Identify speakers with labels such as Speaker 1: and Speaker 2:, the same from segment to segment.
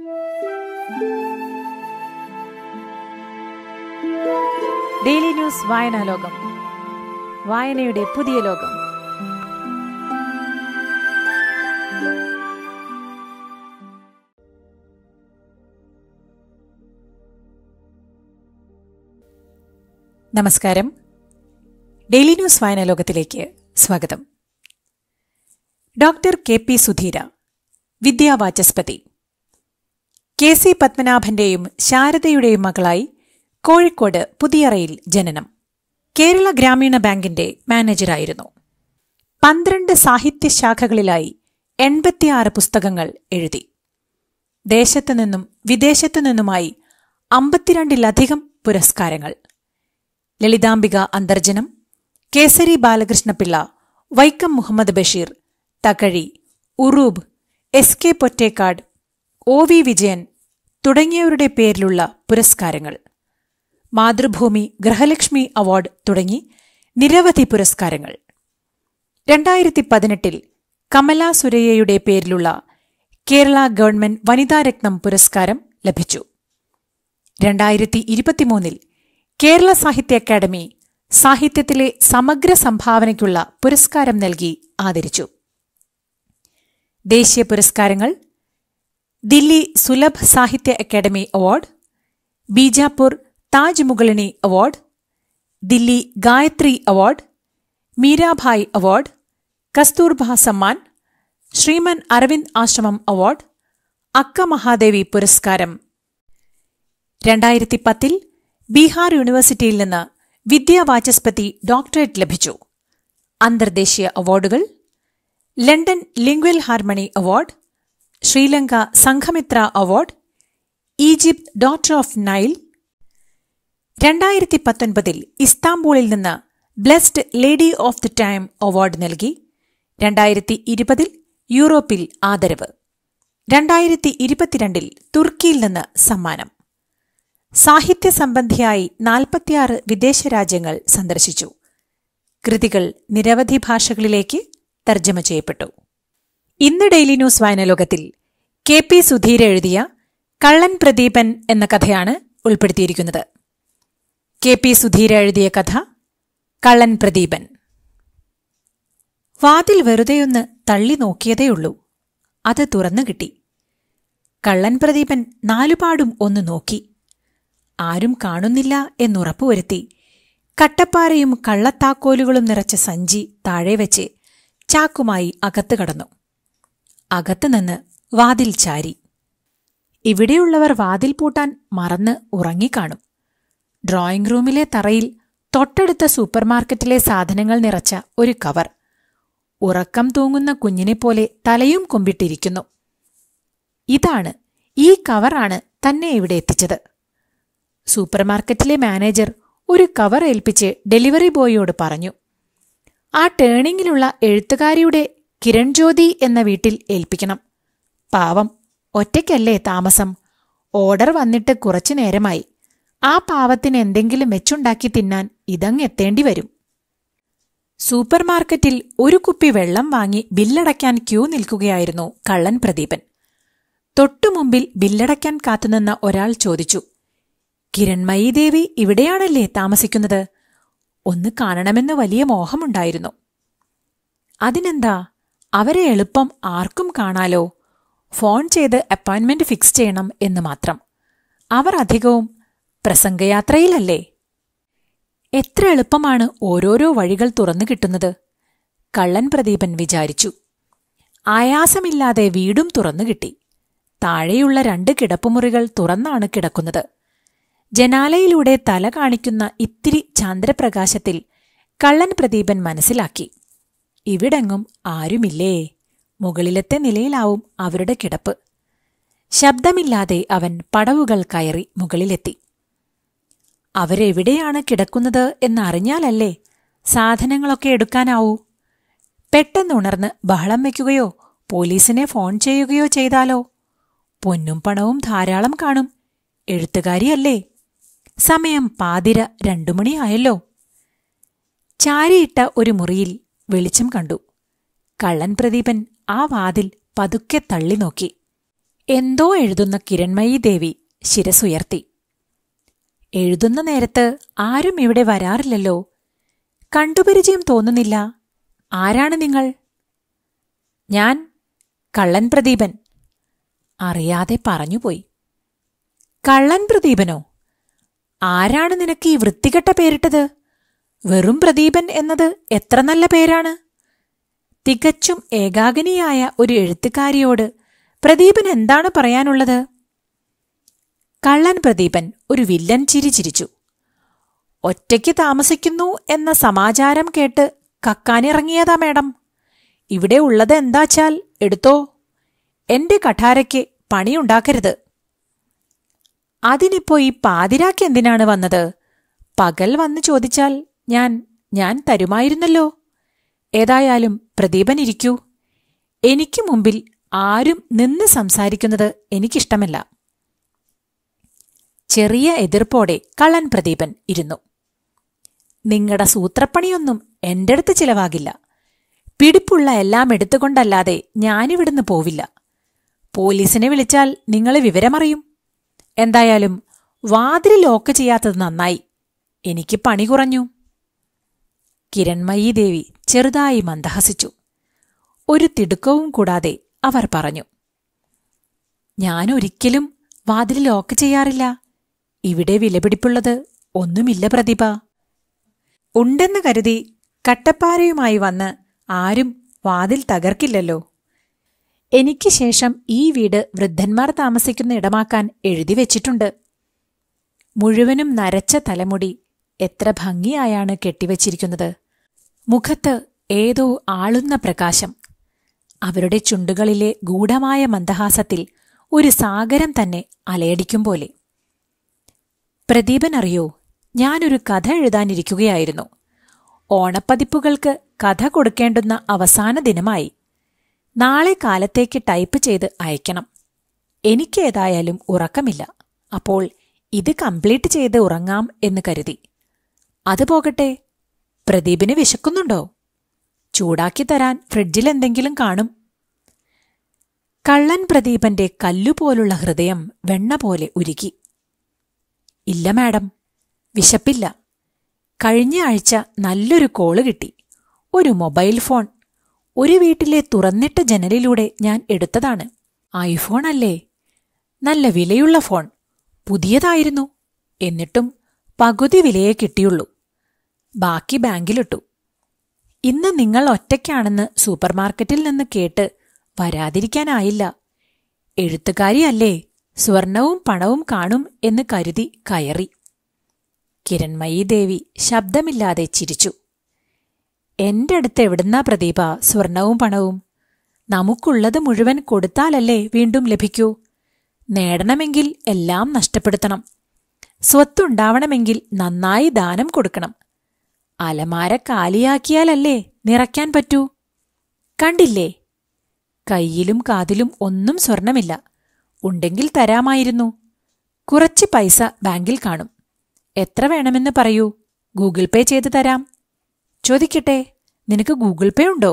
Speaker 1: Daily news വായനാലോകം, വായനയുടെ പുതിയ ലോകം. നമസ്കാരം. ഡെയിലി ന്യൂസ് വായനാലോകത്തിലേക്ക് സ്വാഗതം. Doctor K P. സുധീര, വിദ്യാവാചസ്പതി. കെ.സി. പത്മനാഭന്റെയും ശാരദയുടെയും മകളായി കോഴിക്കോട് പുതിയറയിൽ ജനനം. കേരള ഗ്രാമീണ ബാങ്കിന്റെ മാനേജരായിരുന്നു. 12 സാഹിത്യശാഖകളിലായി 86 പുസ്തകങ്ങൾ എഴുതി. ദേശത്തുനിന്നും വിദേശത്തുനിന്നുമായി 52-ലധികം പുരസ്കാരങ്ങൾ. ലളിതാംബിക അന്തർജനം, കേസരി ബാലകൃഷ്ണപിള്ള, വൈക്കം മുഹമ്മദ് ബഷീർ, തകഴി, ഉറൂബ്, എസ്.കെ. പൊറ്റേക്കാട്, ഒ.വി. വിജയൻ തുടങ്ങിയവരുടെ പേരിലുള്ള പുരസ്കാരങ്ങൾ. മാതൃഭൂമി ഗൃഹലക്ഷ്മി അവാർഡ് തുടങ്ങി നിരവധി പുരസ്കാരങ്ങൾ. 2018 കമല സുരയ്യയുടെ പേരിലുള്ള കേരള ഗവൺമെന്റ് വനിതാരത്നം പുരസ്കാരം ലഭിച്ചു. 2023 കേരള സാഹിത്യ അക്കാദമി സാഹിത്യത്തിലെ സമഗ്ര സംഭാവനയ്ക്കുള്ള പുരസ്കാരം നൽകി ആദരിച്ചു. ദേശീയ പുരസ്കാരങ്ങൾ: Delhi Sulabh Sahitya Akademi award, Bijapur Taj Mughalini award, Delhi Gayatri award, Meerabai award, Kasturba Samman, Sriman Aravind ആശ്രമം അവാർഡ്, അക്ക മഹാദേവി പുരസ്കാരം. 2010 ബീഹാർ യൂണിവേഴ്സിറ്റിയിൽ നിന്ന് വിദ്യാവാചസ്പതി ഡോക്ടറേറ്റ് ലഭിച്ചു. അന്തർദേശീയ അവാർഡുകൾ: London lingual harmony award, Sri Lanka Sanghamitra award, Egypt daughter of Nile. 2019 ഇസ്താംബൂളിൽ നിന്ന് blessed lady of the time award നൽകി. 2020 യൂറോപ്പിൽ ആദരവ്. 2022 തുർക്കിയിൽ നിന്ന് സമ്മാനം. സാഹിത്യ സംബന്ധിയായി 46 വിദേശ രാജ്യങ്ങൾ സന്ദർശിച്ചു. കൃതികൾ നിരവധി ഭാഷകളിലേക്ക് തർജ്ജമ ചെയ്യപ്പെട്ടു. ഇന്ന് ഡെയിലി ന്യൂസ് വായനാലോകത്തിൽ കെ.പി. സുധീര എഴുതിയ കള്ളൻ പ്രദീപൻ എന്ന കഥയാണ് ഉൾപ്പെടുത്തിയിരിക്കുന്നത്. കെ.പി. സുധീര എഴുതിയ കഥ കള്ളൻ പ്രദീപൻ. വാതിൽ വെറുതെയൊന്ന് തള്ളി നോക്കിയതേയുള്ളൂ. അത് തുറന്നു കിട്ടി. കള്ളൻ പ്രദീപൻ നാലുപാടും ഒന്ന് നോക്കി. ആരും കാണുന്നില്ല എന്നുറപ്പുവരുത്തി കട്ടപ്പാറയും കള്ളത്താക്കോലുകളും നിറച്ച സഞ്ചി താഴെ വെച്ച് ചാക്കുമായി അകത്ത് കടന്നു. അകത്തുനിന്ന് വാതിൽ ചാരി. ഇവിടെയുള്ളവർ വാതിൽ പൂട്ടാൻ മറന്ന് ഉറങ്ങിക്കാണും. ഡ്രോയിംഗ് റൂമിലെ തറയിൽ തൊട്ടടുത്ത സൂപ്പർമാർക്കറ്റിലെ സാധനങ്ങൾ നിറച്ച ഒരു കവർ ഉറക്കം തൂങ്ങുന്ന കുഞ്ഞിനെപ്പോലെ തലയും കൊമ്പിട്ടിരിക്കുന്നു. ഈ കവറാണ് തന്നെ ഇവിടെ എത്തിച്ചത്. സൂപ്പർമാർക്കറ്റിലെ മാനേജർ ഒരു കവർ ഏൽപ്പിച്ച് ഡെലിവറി ബോയിയോട് പറഞ്ഞു, ആ ടേണിങ്ങിലുള്ള എഴുത്തുകാരിയുടെ കിരൺ ജ്യോതി എന്ന വീട്ടിൽ ഏൽപ്പിക്കണം. പാവം, ഒറ്റയ്ക്കല്ലേ താമസം. ഓർഡർ വന്നിട്ട് കുറച്ചു നേരമായി. ആ പാവത്തിന് എന്തെങ്കിലും വെച്ചുണ്ടാക്കി തിന്നാൻ ഇതങ്ങെത്തേണ്ടി വരും. സൂപ്പർമാർക്കറ്റിൽ ഒരു കുപ്പി വെള്ളം വാങ്ങി ബില്ലടയ്ക്കാൻ ക്യൂ നിൽക്കുകയായിരുന്നു കള്ളൻ പ്രദീപൻ. തൊട്ടുമുമ്പിൽ ബില്ലടയ്ക്കാൻ കാത്തുനിന്ന ഒരാൾ ചോദിച്ചു, കിരൺമയി ദേവി ഇവിടെയാണല്ലേ താമസിക്കുന്നത്? ഒന്ന് കാണണമെന്ന് വലിയ മോഹമുണ്ടായിരുന്നു. അതിനെന്താ, അവരെ എളുപ്പം ആർക്കും കാണാലോ. ഫോൺ ചെയ്ത് അപ്പോയിന്റ്മെന്റ് ഫിക്സ് ചെയ്യണം എന്ന് മാത്രം. അവർ അധികവും പ്രസംഗയാത്രയിലല്ലേ. എത്ര എളുപ്പമാണ് ഓരോരോ വഴികൾ തുറന്നു കിട്ടുന്നത്. കള്ളൻ പ്രദീപൻ വിചാരിച്ചു. ആയാസമില്ലാതെ വീടും തുറന്നു കിട്ടി. താഴെയുള്ള 2 കിടപ്പുമുറികൾ തുറന്നാണ് കിടക്കുന്നത്. ജനാലയിലൂടെ തല കാണിക്കുന്ന ഇത്തിരി ചാന്ദ്രപ്രകാശത്തിൽ കള്ളൻ പ്രദീപൻ മനസ്സിലാക്കി, ഇവിടെങ്ങും ആരുമില്ലേ. മുകളിലത്തെ നിലയിലാവും അവരുടെ കിടപ്പ്. ശബ്ദമില്ലാതെ അവൻ പടവുകൾ കയറി മുകളിലെത്തി. അവരെവിടെയാണ് കിടക്കുന്നത് എന്നറിഞ്ഞാലല്ലേ സാധനങ്ങളൊക്കെ എടുക്കാനാവൂ. പെട്ടെന്നുണർന്ന് ബഹളം വയ്ക്കുകയോ പോലീസിനെ ഫോൺ ചെയ്യുകയോ ചെയ്താലോ? പൊന്നും പണവും ധാരാളം കാണും. എഴുത്തുകാരിയല്ലേ. സമയം പാതിര 2 മണിയായല്ലോ. ചാരിയിട്ട ഒരു മുറിയിൽ വെളിച്ചം കണ്ടു. കള്ളൻ പ്രദീപൻ ആ വാതിൽ പതുക്കെ തള്ളി നോക്കി. എന്തോ എഴുതുന്ന കിരൺമയി ദേവി ശിരസുയർത്തി. എഴുതുന്ന നേരത്ത് ആരും ഇവിടെ വരാറില്ലല്ലോ. കണ്ടുപരിചയം തോന്നുന്നില്ല. ആരാണ് നിങ്ങൾ? ഞാൻ കള്ളൻ പ്രദീപൻ. അറിയാതെ പറഞ്ഞുപോയി. കള്ളൻ പ്രദീപനോ? ആരാണ് നിനക്ക് ഈ വൃത്തികെട്ട പേരിട്ടത്? വെറും പ്രദീപൻ എന്നത് എത്ര നല്ല പേരാണ്. തികച്ചും ഏകാഗിനിയായ ഒരു എഴുത്തുകാരിയോട് പ്രദീപൻ എന്താണ് പറയാനുള്ളത്? കള്ളൻ പ്രദീപൻ ഒരു വില്ലൻ ചിരി ചിരിച്ചു. ഒറ്റയ്ക്ക് താമസിക്കുന്നു എന്ന സമാചാരം കേട്ട് കക്കാനിറങ്ങിയതാ മേഡം. ഇവിടെ ഉള്ളത് എന്താച്ചാൽ എടുത്തോ. എന്റെ കഠാരയ്ക്ക് പണിയുണ്ടാക്കരുത്. അതിനിപ്പോ ഈ പാതിരാക്ക് എന്തിനാണ് വന്നത്? പകൽ വന്ന് ചോദിച്ചാൽ ഞാൻ തരുമായിരുന്നല്ലോ. ഏതായാലും പ്രദീപൻ ഇരിക്കൂ. എനിക്ക് മുമ്പിൽ ആരും നിന്ന് സംസാരിക്കുന്നത് എനിക്കിഷ്ടമല്ല. ചെറിയ എതിർപ്പോടെ കള്ളൻ പ്രദീപൻ ഇരുന്നു. നിങ്ങളുടെ സൂത്രപ്പണിയൊന്നും എന്റെ അടുത്ത് ചിലവാകില്ല. പിടിപ്പുള്ള എല്ലാം എടുത്തുകൊണ്ടല്ലാതെ ഞാനിവിടുന്ന് പോവില്ല. പോലീസിനെ വിളിച്ചാൽ നിങ്ങൾ വിവരമറിയും. എന്തായാലും വാതിൽ ലോക്ക് ചെയ്യാത്തത് നന്നായി. എനിക്ക് പണി കുറഞ്ഞു. കിരൺമയി ദേവി ചെറുതായി മന്ദഹസിച്ചു. ഒരു തിടുക്കവും കൂടാതെ അവർ പറഞ്ഞു, ഞാനൊരിക്കലും വാതിൽ ലോക്ക് ചെയ്യാറില്ല. ഇവിടെ വിലപിടിപ്പുള്ളത് ഒന്നുമില്ല പ്രദീപ. ഉണ്ടെന്ന് കരുതി കട്ടപ്പാരയുമായി വന്ന് ആരും വാതിൽ തകർക്കില്ലല്ലോ. എനിക്ക് ശേഷം ഈ വീട് വൃദ്ധന്മാർ താമസിക്കുന്ന ഇടമാക്കാൻ എഴുതിവെച്ചിട്ടുണ്ട്. മുഴുവനും നരച്ച തലമുടി എത്ര ഭംഗിയായാണ് കെട്ടിവച്ചിരിക്കുന്നത്. മുഖത്ത് ഏതോ ആളുന്ന പ്രകാശം. അവരുടെ ചുണ്ടുകളിലെ ഗൂഢമായ മന്ദഹാസത്തിൽ ഒരു സാഗരം തന്നെ അലയടിക്കും പോലെ. പ്രദീപൻ അറിയോ, ഞാനൊരു കഥ എഴുതാനിരിക്കുകയായിരുന്നു. ഓണപ്പതിപ്പുകൾക്ക് കഥ കൊടുക്കേണ്ടുന്ന അവസാന ദിനമായി. നാളെ കാലത്തേക്ക് ടൈപ്പ് ചെയ്ത് അയക്കണം. എനിക്കേതായാലും ഉറക്കമില്ല. അപ്പോൾ ഇത് കംപ്ലീറ്റ് ചെയ്ത് ഉറങ്ങാം എന്ന് കരുതി. അത് പോകട്ടെ, പ്രദീപിന് വിശക്കുന്നുണ്ടോ? ചൂടാക്കി തരാൻ ഫ്രിഡ്ജിലെന്തെങ്കിലും കാണും. കള്ളൻ പ്രദീപന്റെ കല്ലുപോലുള്ള ഹൃദയം വെണ്ണ പോലെ ഉരുകി. ഇല്ല മാഡം, വിശപ്പില്ല. കഴിഞ്ഞ ആഴ്ച നല്ലൊരു കോള് കിട്ടി. ഒരു മൊബൈൽ ഫോൺ. ഒരു വീട്ടിലെ തുറന്നിട്ട ജനലിലൂടെ ഞാൻ എടുത്തതാണ്. ഐഫോൺ അല്ലേ? നല്ല വിലയുള്ള ഫോൺ. പുതിയതായിരുന്നു. എന്നിട്ടും പകുതി വിലയെ കിട്ടിയുള്ളൂ. ബാക്കി ബാങ്കിലിട്ടു. ഇന്ന് നിങ്ങൾ ഒറ്റയ്ക്കാണെന്ന് സൂപ്പർമാർക്കറ്റിൽ നിന്ന് കേട്ട് വരാതിരിക്കാനായില്ല. എഴുത്തുകാരിയല്ലേ, സ്വർണവും പണവും കാണും എന്ന് കരുതി കയറി. കിരൺമയി ദേവി ശബ്ദമില്ലാതെ ചിരിച്ചു. എന്റെ അടുത്ത് എവിടുന്നാ പ്രദീപ സ്വർണവും പണവും? നമുക്കുള്ളത് മുഴുവൻ കൊടുത്താലല്ലേ വീണ്ടും ലഭിക്കൂ. നേടണമെങ്കിൽ എല്ലാം നഷ്ടപ്പെടുത്തണം. സ്വത്തുണ്ടാവണമെങ്കിൽ നന്നായി ദാനം കൊടുക്കണം. അലമാര കാലിയാക്കിയാലല്ലേ നിറയ്ക്കാൻ പറ്റൂ. കണ്ടില്ലേ, കയ്യിലും കാതിലും ഒന്നും സ്വർണമില്ല. ഉണ്ടെങ്കിൽ തരാമായിരുന്നു. കുറച്ച് പൈസ ബാങ്കിൽ കാണും. എത്ര വേണമെന്ന് പറയൂ, ഗൂഗിൾ പേ ചെയ്ത് തരാം. ചോദിക്കട്ടെ, നിനക്ക് ഗൂഗിൾ പേ ഉണ്ടോ?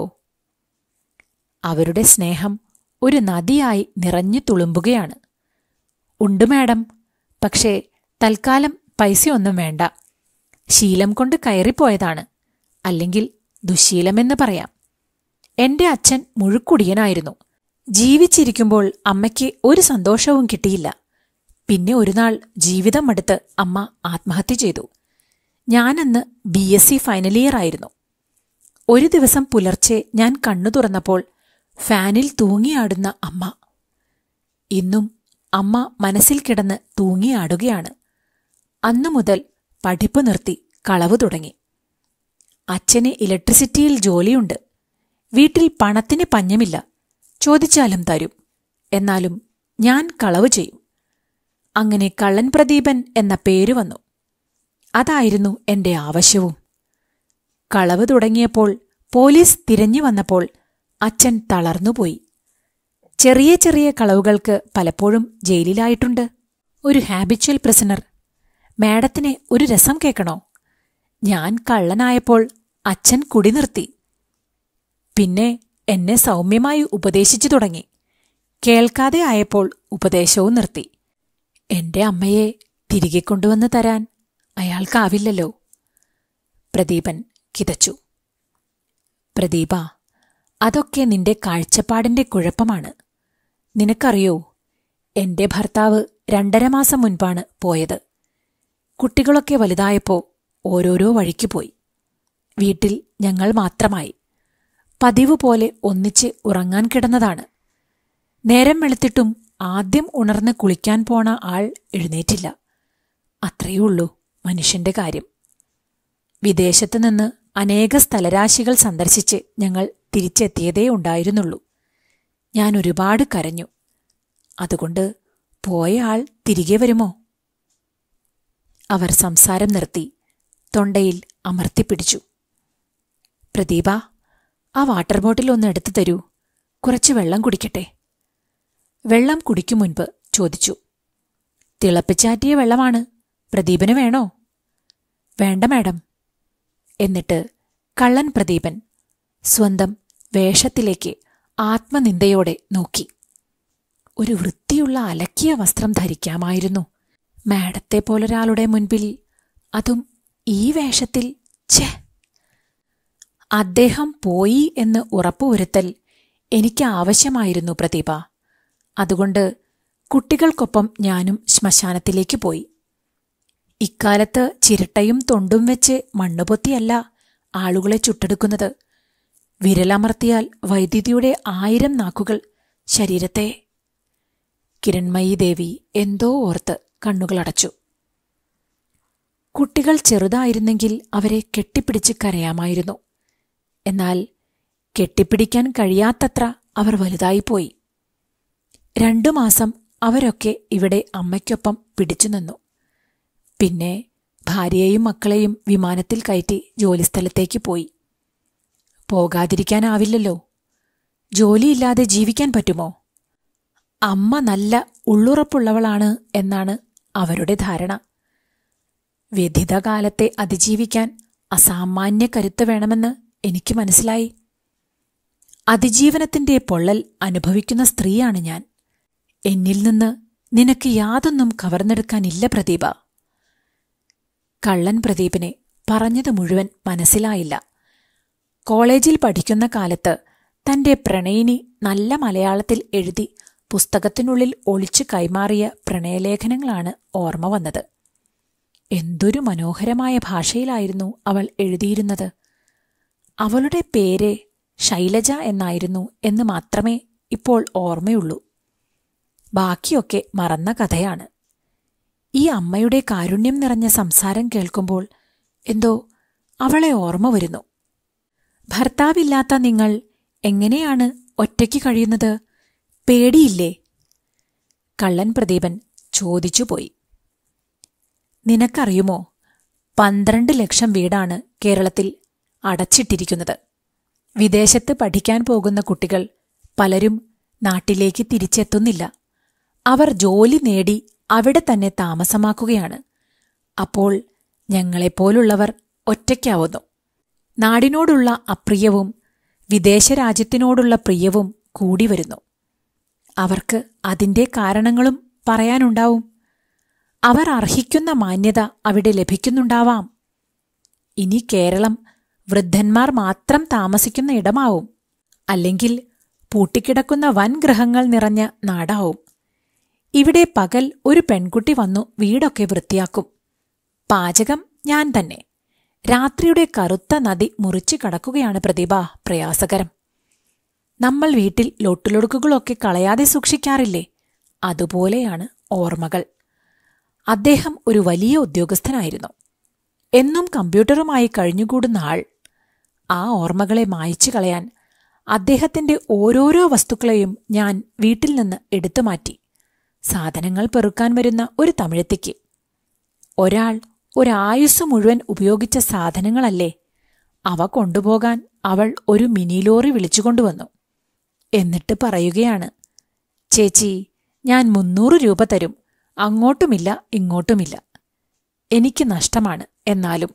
Speaker 1: അവരുടെ സ്നേഹം ഒരു നദിയായി നിറഞ്ഞു തുളുമ്പുകയാണ്. ഉണ്ട് മാഡം, പക്ഷേ തൽക്കാലം പൈസയൊന്നും വേണ്ട. ശീലം കൊണ്ട് കയറിപ്പോയതാണ്. അല്ലെങ്കിൽ ദുശ്ശീലമെന്ന് പറയാം. എന്റെ അച്ഛൻ മുഴുക്കുടിയനായിരുന്നു. ജീവിച്ചിരിക്കുമ്പോൾ അമ്മയ്ക്ക് ഒരു സന്തോഷവും കിട്ടിയില്ല. പിന്നെ ഒരുനാൾ ജീവിതം മടുത്ത് അമ്മ ആത്മഹത്യ ചെയ്തു. ഞാനന്ന് BSc ഫൈനൽ ഇയർ ആയിരുന്നു. ഒരു ദിവസം പുലർച്ചെ ഞാൻ കണ്ണു തുറന്നപ്പോൾ ഫാനിൽ തൂങ്ങിയാടുന്ന അമ്മ. ഇന്നും അമ്മ മനസ്സിൽ കിടന്ന് തൂങ്ങിയാടുകയാണ്. അന്നു മുതൽ പഠിപ്പ് നിർത്തി കളവ് തുടങ്ങി. അച്ഛന് ഇലക്ട്രിസിറ്റിയിൽ ജോലിയുണ്ട്. വീട്ടിൽ പണത്തിന് പഞ്ഞമില്ല. ചോദിച്ചാലും തരും. എന്നാലും ഞാൻ കളവ് ചെയ്യും. അങ്ങനെ കള്ളൻ പ്രദീപൻ എന്ന പേര് വന്നു. അതായിരുന്നു എന്റെ ആവശ്യവും. കളവ് തുടങ്ങിയപ്പോൾ പോലീസ് തിരഞ്ഞു വന്നപ്പോൾ അച്ഛൻ തളർന്നുപോയി. ചെറിയ ചെറിയ കളവുകൾക്ക് പലപ്പോഴും ജയിലിലായിട്ടുണ്ട്. ഒരു ഹാബിച്വൽ പ്രിസണർ. മാഡത്തിന് ഒരു രസം കേൾക്കണോ? ഞാൻ കള്ളനായപ്പോൾ അച്ഛൻ കുടി നിർത്തി. പിന്നെ എന്നെ സൗമ്യമായി ഉപദേശിച്ചു തുടങ്ങി. കേൾക്കാതെ ആയപ്പോൾ ഉപദേശവും നിർത്തി. എന്റെ അമ്മയെ തിരികെ കൊണ്ടുവന്ന് തരാൻ അയാൾക്കാവില്ലല്ലോ. പ്രദീപൻ കിതച്ചു. പ്രദീപ, അതൊക്കെ നിന്റെ കാഴ്ചപ്പാടിന്റെ കുഴപ്പമാണ്. നിനക്കറിയോ, എന്റെ ഭർത്താവ് 2.5 മാസം മുൻപാണ് പോയത്. കുട്ടികളൊക്കെ വലുതായപ്പോ ഓരോരോ വഴിക്ക് പോയി. വീട്ടിൽ ഞങ്ങൾ മാത്രമായി. പതിവ് പോലെ ഒന്നിച്ച് ഉറങ്ങാൻ കിടന്നതാണ്. നേരം വെളുത്തിട്ടും ആദ്യം ഉണർന്ന് കുളിക്കാൻ പോണ ആൾ എഴുന്നേറ്റില്ല. അത്രയുള്ളൂ മനുഷ്യന്റെ കാര്യം. വിദേശത്തു നിന്ന് അനേക സ്ഥലരാശികൾ സന്ദർശിച്ച് ഞങ്ങൾ തിരിച്ചെത്തിയതേ ഉണ്ടായിരുന്നുള്ളൂ. ഞാൻ ഒരുപാട് കരഞ്ഞു. അതുകൊണ്ട് പോയ ആൾ തിരികെ വരുമോ? അവർ സംസാരം നിർത്തി തൊണ്ടയിൽ അമർത്തിപ്പിടിച്ചു. പ്രദീപ, ആ വാട്ടർ ബോട്ടിൽ ഒന്ന് എടുത്തു തരൂ. കുറച്ച് വെള്ളം കുടിക്കട്ടെ. വെള്ളം കുടിക്കും മുൻപ് ചോദിച്ചു. തിളപ്പിച്ചാറ്റിയ വെള്ളമാണ്. പ്രദീപന് വേണോ? വേണ്ട മാഡം. എന്നിട്ട് കള്ളൻ പ്രദീപൻ സ്വന്തം വേഷത്തിലേക്ക് ആത്മനിന്ദയോടെ നോക്കി. ഒരു വൃത്തിയുള്ള അലക്കിയ വസ്ത്രം ധരിക്കാമായിരുന്നു. മാഡത്തെ പോലൊരാളുടെ മുൻപിൽ, അതും ഈ വേഷത്തിൽ. ഛേ! അദ്ദേഹം പോയി എന്ന് ഉറപ്പുവരുത്തൽ എനിക്ക് ആവശ്യമായിരുന്നു പ്രദീപ. അതുകൊണ്ട് കുട്ടികൾക്കൊപ്പം ഞാനും ശ്മശാനത്തിലേക്ക് പോയി. ഇക്കാലത്ത് ചിരട്ടയും തൊണ്ടും വെച്ച് മണ്ണുപൊത്തിയല്ല ആളുകളെ ചുട്ടെടുക്കുന്നത്. വിരലമർത്തിയാൽ വൈദ്യുതിയുടെ 1000 നാക്കുകൾ ശരീരത്തെ. കിരൺമയി ദേവി എന്തോ ഓർത്ത് കണ്ണുകളടച്ചു. കുട്ടികൾ ചെറുതായിരുന്നെങ്കിൽ അവരെ കെട്ടിപ്പിടിച്ച് കരയാമായിരുന്നു. എന്നാൽ കെട്ടിപ്പിടിക്കാൻ കഴിയാത്തത്ര അവർ വലുതായിപ്പോയി. 2 മാസം അവരൊക്കെ ഇവിടെ അമ്മയ്ക്കൊപ്പം പിടിച്ചുനിന്നു. പിന്നെ ഭാര്യയെയും മക്കളെയും വിമാനത്തിൽ കയറ്റി ജോലിസ്ഥലത്തേക്ക് പോയി. പോകാതിരിക്കാനാവില്ലല്ലോ. ജോലിയില്ലാതെ ജീവിക്കാൻ പറ്റുമോ? അമ്മ നല്ല ഉള്ളുറപ്പുള്ളവളാണ് എന്നാണ് അവരുടെ ധാരണ. വ്യഥിതകാലത്തെ അതിജീവിക്കാൻ അസാമാന്യ കരുത്ത് വേണമെന്ന് എനിക്ക് മനസ്സിലായി. അതിജീവനത്തിന്റെ പൊള്ളൽ അനുഭവിക്കുന്ന സ്ത്രീയാണ് ഞാൻ. എന്നിൽ നിന്ന് നിനക്ക് യാതൊന്നും കവർന്നെടുക്കാനില്ല പ്രദീപ. കള്ളൻ പ്രദീപിനെ പറഞ്ഞത് മുഴുവൻ മനസ്സിലായില്ല. കോളേജിൽ പഠിക്കുന്ന കാലത്ത് തന്റെ പ്രണയിനി നല്ല മലയാളത്തിൽ എഴുതി പുസ്തകത്തിനുള്ളിൽ ഒളിച്ചു കൈമാറിയ പ്രണയലേഖനങ്ങളാണ് ഓർമ്മ വന്നത്. എന്തൊരു മനോഹരമായ ഭാഷയിലായിരുന്നു അവൾ എഴുതിയിരുന്നത്. അവളുടെ പേര് ശൈലജ എന്നായിരുന്നു എന്ന് മാത്രമേ ഇപ്പോൾ ഓർമ്മയുള്ളൂ. ബാക്കിയൊക്കെ മറന്ന കഥയാണ്. ഈ അമ്മയുടെ കാരുണ്യം നിറഞ്ഞ സംസാരം കേൾക്കുമ്പോൾ എന്തോ അവളെ ഓർമ്മ വരുന്നു. ഭർത്താവില്ലാത്ത നിങ്ങൾ എങ്ങനെയാണ് ഒറ്റയ്ക്ക് കഴിയുന്നത്? പേടിയില്ലേ? കള്ളൻ പ്രദീപൻ ചോദിച്ചുപോയി. നിനക്കറിയുമോ, 12 ലക്ഷം വീടാണ് കേരളത്തിൽ അടച്ചിട്ടിരിക്കുന്നത്. വിദേശത്ത് പഠിക്കാൻ പോകുന്ന കുട്ടികൾ പലരും നാട്ടിലേക്ക് തിരിച്ചെത്തുന്നില്ല. അവർ ജോലി നേടി അവിടെ തന്നെ താമസമാക്കുകയാണ്. അപ്പോൾ ഞങ്ങളെപ്പോലുള്ളവർ ഒറ്റയ്ക്കാവുന്നു. നാടിനോടുള്ള അപ്രിയവും വിദേശരാജ്യത്തിനോടുള്ള പ്രിയവും കൂടി വരുന്നു. അവർക്ക് അതിന്റെ കാരണങ്ങളും പറയാനുണ്ടാവും. അവർ അർഹിക്കുന്ന മാന്യത അവിടെ ലഭിക്കുന്നുണ്ടാവാം. ഇനി കേരളം വൃദ്ധന്മാർ മാത്രം താമസിക്കുന്ന ഇടമാവും. അല്ലെങ്കിൽ പൂട്ടിക്കിടക്കുന്ന വൻഗ്രഹങ്ങൾ നിറഞ്ഞ നാടാവും. ഇവിടെ പകൽ ഒരു പെൺകുട്ടി വന്നു വീടൊക്കെ വൃത്തിയാക്കും. പാചകം ഞാൻ തന്നെ. രാത്രിയുടെ കറുത്ത നദി മുറിച്ചു കടക്കുകയാണ് പ്രദീപ പ്രയാസകരം. നമ്മൾ വീട്ടിൽ ലൊട്ടുലൊടുക്കുകളൊക്കെ കളയാതെ സൂക്ഷിക്കാറില്ലേ? അതുപോലെയാണ് ഓർമ്മകൾ. അദ്ദേഹം ഒരു വലിയ ഉദ്യോഗസ്ഥനായിരുന്നു. എന്നും കമ്പ്യൂട്ടറുമായി കഴിഞ്ഞുകൂടുന്ന ആൾ. ആ ഓർമ്മകളെ മായ്ച്ചു കളയാൻ അദ്ദേഹത്തിന്റെ ഓരോരോ വസ്തുക്കളെയും ഞാൻ വീട്ടിൽ നിന്ന് എടുത്തുമാറ്റി. സാധനങ്ങൾ പെറുക്കാൻ വരുന്ന ഒരു തമിഴത്തിക്ക് ഒരാൾ ഒരായുസ് മുഴുവൻ ഉപയോഗിച്ച സാധനങ്ങളല്ലേ. അവ കൊണ്ടുപോകാൻ അവൾ ഒരു മിനി ലോറി വിളിച്ചുകൊണ്ടുവന്നു. എന്നിട്ട് പറയുകയാണ്, ചേച്ചി, ഞാൻ 300 രൂപ തരും. അങ്ങോട്ടുമില്ല ഇങ്ങോട്ടുമില്ല. എനിക്ക് നഷ്ടമാണ്. എന്നാലും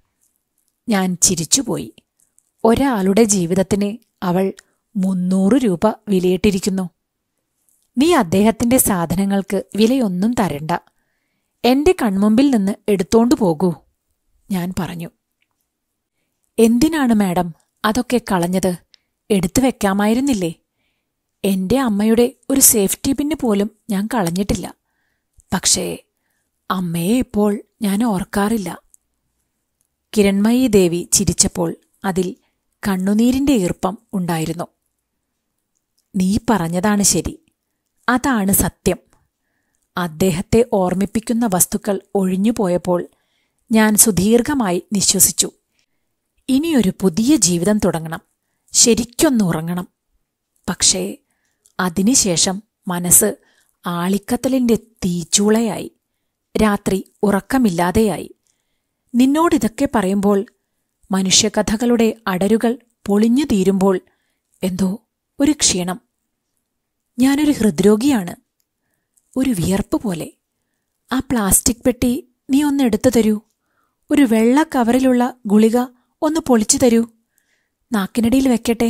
Speaker 1: ഞാൻ ചിരിച്ചുപോയി. ഒരാളുടെ ജീവിതത്തിന് അവൾ 300 രൂപ വിലയിട്ടിരിക്കുന്നു. നീ അദ്ദേഹത്തിന്റെ സാധനങ്ങൾക്ക് വിലയൊന്നും തരണ്ട. എന്റെ കൺമുമ്പിൽ നിന്ന് എടുത്തോണ്ടു പോകൂ, ഞാൻ പറഞ്ഞു. എന്തിനാണ് മാഡം അതൊക്കെ കളഞ്ഞത്? എടുത്തു വെക്കാമായിരുന്നില്ലേ? എന്റെ അമ്മയുടെ ഒരു സേഫ്റ്റി പിന്ന് പോലും ഞാൻ കളഞ്ഞിട്ടില്ല. പക്ഷേ അമ്മയെ ഇപ്പോൾ ഞാൻ ഓർക്കാറില്ല. കിരൺമയി ദേവി ചിരിച്ചപ്പോൾ അതിൽ കണ്ണുനീരിന്റെ ഈർപ്പം ഉണ്ടായിരുന്നു. നീ പറഞ്ഞതാണ് ശരി. അതാണ് സത്യം. അദ്ദേഹത്തെ ഓർമ്മിപ്പിക്കുന്ന വസ്തുക്കൾ ഒഴിഞ്ഞുപോയപ്പോൾ ഞാൻ സുദീർഘമായി നിശ്വസിച്ചു. ഇനിയൊരു പുതിയ ജീവിതം തുടങ്ങണം, ശരിക്കൊന്നുറങ്ങണം. പക്ഷേ അതിനുശേഷം മനസ്സ് ആളിക്കത്തലിന്റെ തീച്ചൂളയായി. രാത്രി ഉറക്കമില്ലാതെയായി. നിന്നോടിതൊക്കെ പറയുമ്പോൾ, മനുഷ്യകഥകളുടെ അടരുകൾ പൊളിഞ്ഞു തീരുമ്പോൾ എന്തോ ഒരു ക്ഷീണം. ഞാനൊരു ഹൃദ്രോഗിയാണ്. ഒരു വിയർപ്പ് പോലെ. ആ പ്ലാസ്റ്റിക് പെട്ടി നീ ഒന്ന് എടുത്തു തരൂ. ഒരു വെള്ള കവറിലുള്ള ഗുളിക ഒന്ന് പൊളിച്ചു തരൂ. നാക്കിനടിയിൽ വെക്കട്ടെ.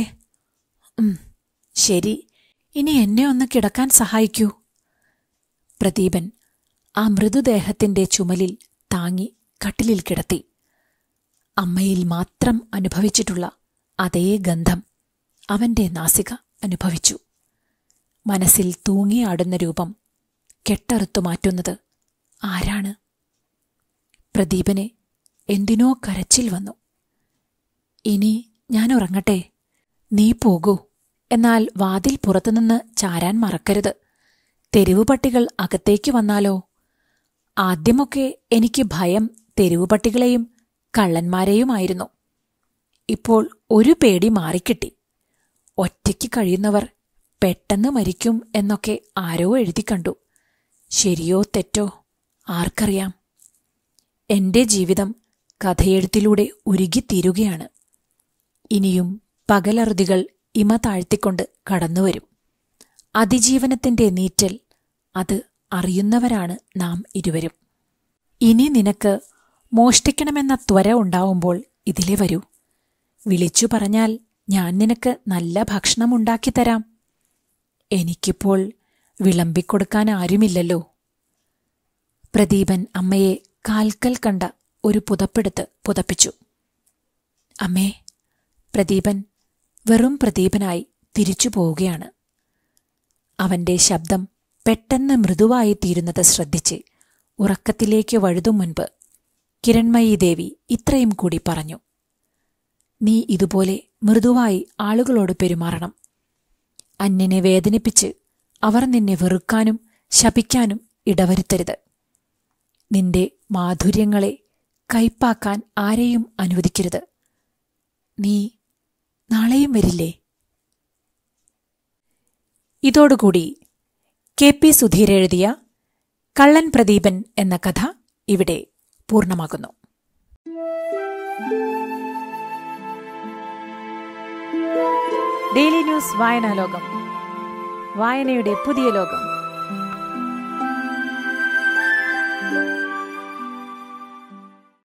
Speaker 1: ശരി, ഇനി എന്നെ ഒന്ന് കിടക്കാൻ സഹായിക്കൂ. പ്രദീപൻ ആ മൃദുദേഹത്തിന്റെ ചുമലിൽ താങ്ങി കട്ടിലിൽ കിടത്തി. അമ്മയിൽ മാത്രം അനുഭവിച്ചിട്ടുള്ള അതേ ഗന്ധം അവന്റെ നാസിക അനുഭവിച്ചു. മനസ്സിൽ തൂങ്ങിയാടുന്ന രൂപം കെട്ടറുത്തു മാറ്റുന്നത് ആരാണ്? പ്രദീപനെ എന്തിനോ കരച്ചിൽ വന്നു. ഇനി ഞാൻ ഉറങ്ങട്ടെ, നീ പോകൂ. എന്നാൽ വാതിൽ പുറത്തുനിന്ന് ചാരാൻ മറക്കരുത്. തെരുവുപട്ടികൾ അകത്തേക്ക് വന്നാലോ? ആദ്യമൊക്കെ എനിക്ക് ഭയം തെരുവുപട്ടികളെയും കള്ളന്മാരെയുമായിരുന്നു. ഇപ്പോൾ ഒരു പേടി മാറിക്കിട്ടി. ഒറ്റയ്ക്ക് കഴിയുന്നവർ പെട്ടെന്ന് മരിക്കും എന്നൊക്കെ ആരോ എഴുതിക്കണ്ടു. ശരിയോ തെറ്റോ ആർക്കറിയാം? എന്റെ ജീവിതം കഥയെഴുത്തിലൂടെ ഉരുകിത്തീരുകയാണ്. ഇനിയും പകലറുതികൾ ഇമ താഴ്ത്തിക്കൊണ്ട് കടന്നുവരും. അതിജീവനത്തിന്റെ നീറ്റൽ, അത് അറിയുന്നവരാണ് നാം ഇരുവരും. ഇനി നിനക്ക് മോഷ്ടിക്കണമെന്ന ത്വര ഉണ്ടാവുമ്പോൾ ഇതിലെ വരൂ. വിളിച്ചു പറഞ്ഞാൽ ഞാൻ നിനക്ക് നല്ല ഭക്ഷണം ഉണ്ടാക്കിത്തരാം. എനിക്കിപ്പോൾ വിളമ്പിക്കൊടുക്കാൻ ആരുമില്ലല്ലോ. പ്രദീപൻ അമ്മയെ കാൽക്കൽ കണ്ട ഒരു പുതപ്പെടുത്ത് പുതപ്പിച്ചു. അമ്മേ. പ്രദീപൻ വെറും പ്രദീപനായി തിരിച്ചു പോവുകയാണ്. അവന്റെ ശബ്ദം പെട്ടെന്ന് മൃദുവായി തീരുന്നത് ശ്രദ്ധിച്ച് ഉറക്കത്തിലേക്ക് വഴുതും മുൻപ് കിരൺമയി ദേവി ഇത്രയും കൂടി പറഞ്ഞു. നീ ഇതുപോലെ മൃദുവായി ആളുകളോട് പെരുമാറണം. അന്യനെ വേദനിപ്പിച്ച് അവർ നിന്നെ വെറുക്കാനും ശപിക്കാനും ഇടവരുത്തരുത്. നിന്റെ മാധുര്യങ്ങളെ കയ്പാക്കാൻ ആരെയും അനുവദിക്കരുത്. നീ നാളെയും വരില്ലേ? ഇതോടുകൂടി KP സുധീർ എഴുതിയ കള്ളൻ പ്രദീപൻ എന്ന കഥ ഇവിടെ പൂർണ്ണമാകുന്നു. ഡെയിലി ന്യൂസ് വായനാലോകം, വായനയുടെ പുതിയ ലോകം.